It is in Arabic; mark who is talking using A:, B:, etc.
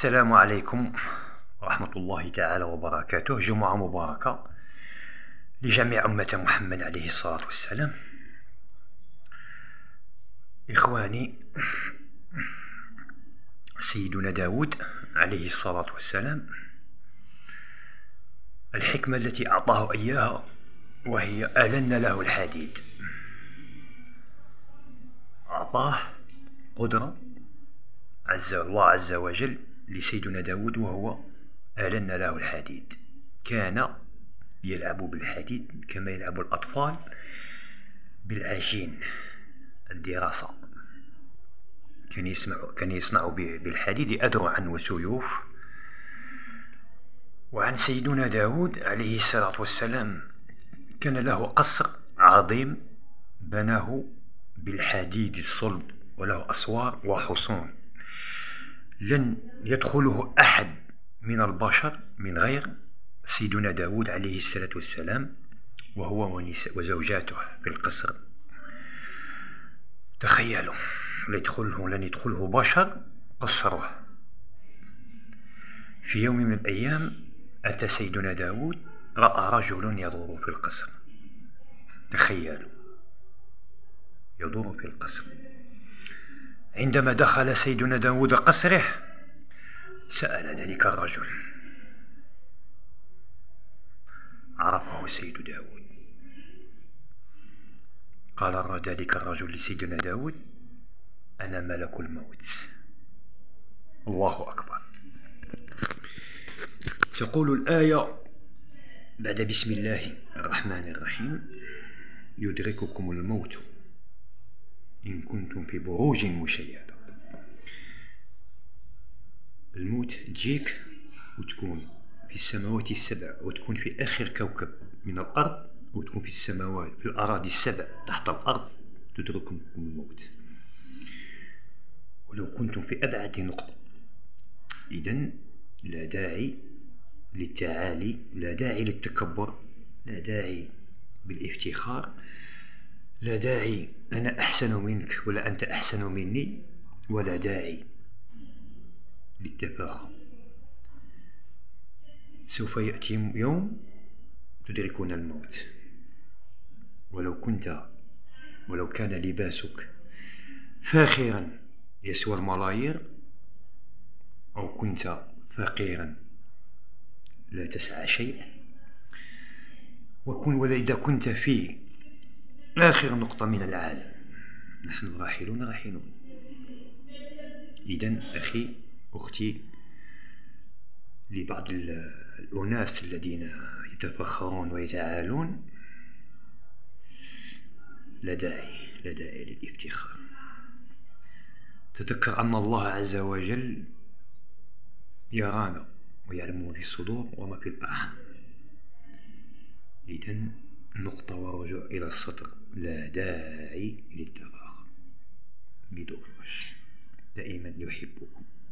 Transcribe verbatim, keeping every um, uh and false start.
A: السلام عليكم ورحمة الله تعالى وبركاته. جمعة مباركة لجميع أمة محمد عليه الصلاة والسلام. إخواني، سيدنا داود عليه الصلاة والسلام الحكمة التي أعطاه إياها وهي ألن له الحديد. أعطاه قدرة عز الله عز وجل لسيدنا داود، وهو ألن له الحديد. كان يلعب بالحديد كما يلعب الأطفال بالعجين الدراسة. كان يسمع كان يصنع بالحديد أدرعا وسيوف. وعن سيدنا داود عليه الصلاة والسلام كان له قصر عظيم بناه بالحديد الصلب، وله أسوار وحصون لن يدخله أحد من البشر من غير سيدنا داود عليه الصلاة والسلام وهو وزوجاته في القصر. تخيلوا، لا يدخله لن يدخله بشر قصره. في يوم من الأيام أتى سيدنا داود، رأى رجل يدور في القصر. تخيلوا، يدور في القصر. عندما دخل سيدنا داود قصره سأل ذلك الرجل، عرفه سيد داود. قال ذلك الرجل لسيدنا داود: أنا ملك الموت. الله أكبر. تقول الآية بعد بسم الله الرحمن الرحيم: يدرككم الموت إن كنتم في بروج مشيدة. الموت تجيك وتكون في السماوات السبع، وتكون في آخر كوكب من الأرض، وتكون في السماوات في الأراضي السبع تحت الأرض، تدرككم الموت ولو كنتم في أبعد نقطة. إذن لا داعي للتعالي، لا داعي للتكبر، لا داعي بالافتخار، لا داعي أنا أحسن منك ولا أنت أحسن مني، ولا داعي للتفاخر. سوف يأتي يوم تدركون الموت، ولو كنت ولو كان لباسك فاخرا يسوى الملايير، أو كنت فقيرا لا تسعى شيء، وكن وإذا كنت في آخر نقطة من العالم. نحن راحلون راحلون. إذن أخي أختي، لبعض الأناس الذين يتفخرون ويتعالون، لا داعي لا داعي للافتخار. تذكر أن الله عز وجل يرانا ويعلم ما في الصدور وما في الأرحام. إذن نقطة ورجوع إلى السطر، لا داعي للتفاخر. بدور دائما يحبكم.